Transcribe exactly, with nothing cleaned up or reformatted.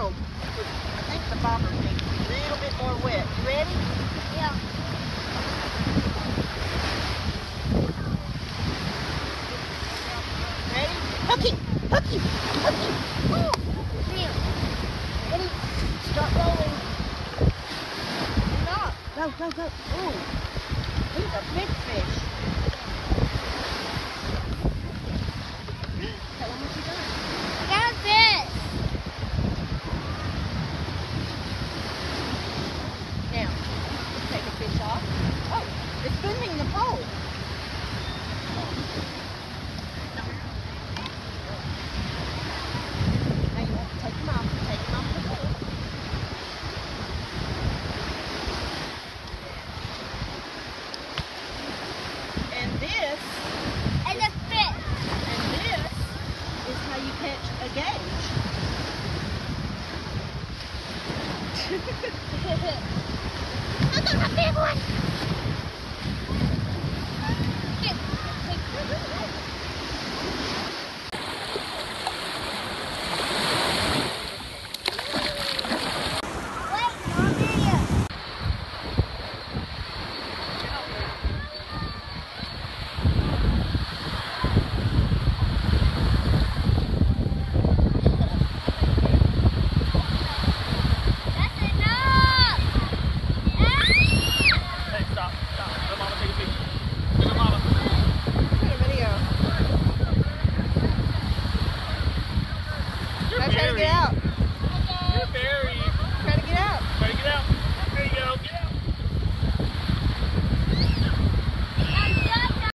go. I think the bobber needs a little bit more wet. You ready? Yeah. Ready? Hook him! Hook him! Hook him! Oh, real. Ready? Start rolling. No. Go, go, go. Ooh. He's a big fish. Tell him what you done. I got this. Now, let's take a fish off. Oh, it's bending the pole. Now you have to take him off. Take him off the pole. And this, And the fish. and this is how you catch a gauge. I got a big one. Here, take Wait, no video. That's enough. Hey, stop, stop. Let mama take a picture. Let mama. Take a video. You're I'm trying to very- get out.